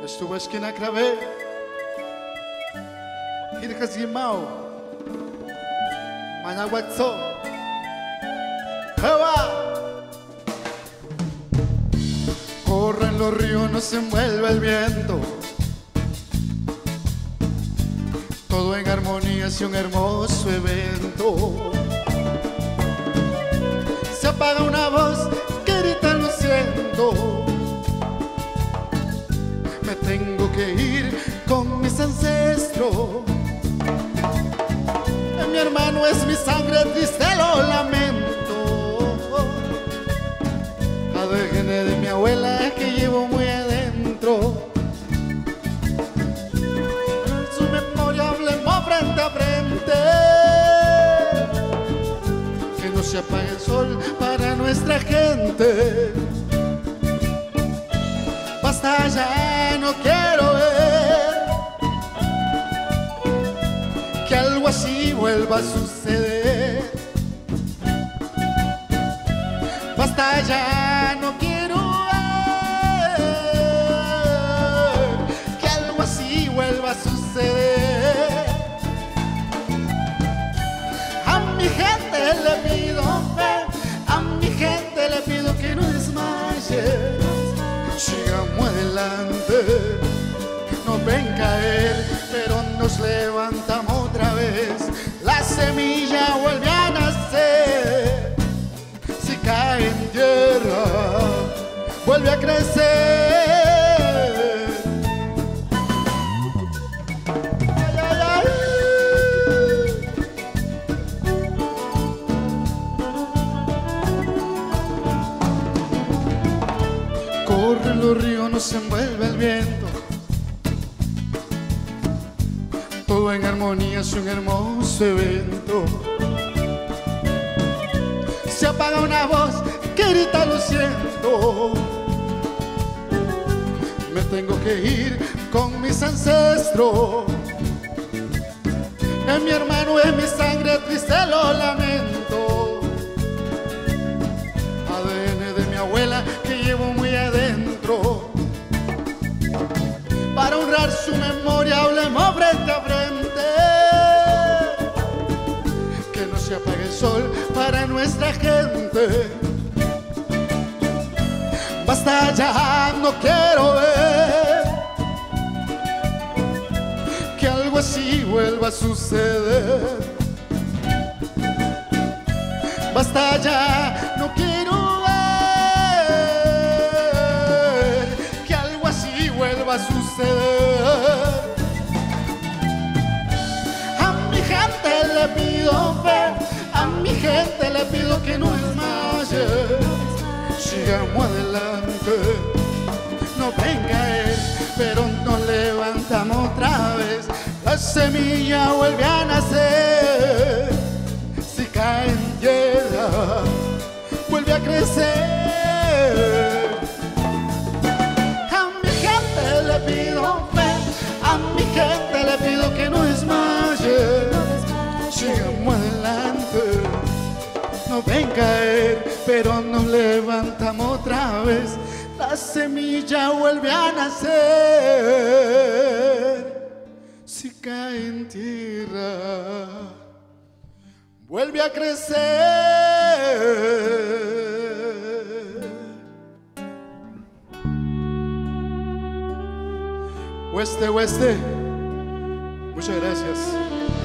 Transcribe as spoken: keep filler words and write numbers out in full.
Estuvo esquina Crave, Hirjas Yimao, Manahuatzo, Jeva. Corren los ríos, no se envuelve el viento. Todo en armonía es un hermoso evento. Se apaga una voz que grita lo siento. Me tengo que ir con mis ancestros. Mi hermano es mi sangre, triste lo lamento. A D N de mi abuela que llevo muy adentro. En su memoria hablemos frente a frente. Que no se apague el sol para nuestra gente. Basta ya, no quiero ver que algo así vuelva a suceder. Basta ya, no quiero ver que algo así vuelva a suceder. A mi gente le pido fe, a mi gente le pido que no desmaye. Sigamos adelante, nos ven caer, pero nos levantamos otra vez. La semilla vuelve a nacer. Si cae en tierra, vuelve a crecer. Ay, ay, ay. Corren los ríos, no se envuelve el viento. Todo en armonía es un hermoso evento. Se apaga una voz que grita lo siento. Me tengo que ir con mis ancestros. Es mi hermano, es mi sangre, triste lo lamento. A D N de mi abuela que llevo muy adentro. Para honrar su memoria hablemos frente a frente. Que no se apague el sol para nuestra gente. Basta ya, no quiero ver que algo así vuelva a suceder. Basta ya, no quiero ver que algo así vuelva a suceder. A mi gente le pido fe, a mi gente le pido que no desmaye. Sigamos adelante, no venga él, pero nos levantamos otra vez. La semilla vuelve a nacer. Si cae en tierra, vuelve a crecer. A mi gente le pido fe, a mi gente le pido que no desmaye. Sigamos adelante, no ven caer, pero nos levantamos otra vez. La semilla vuelve a nacer. Si cae en tierra, vuelve a crecer. Oeste, oeste. Muchas gracias.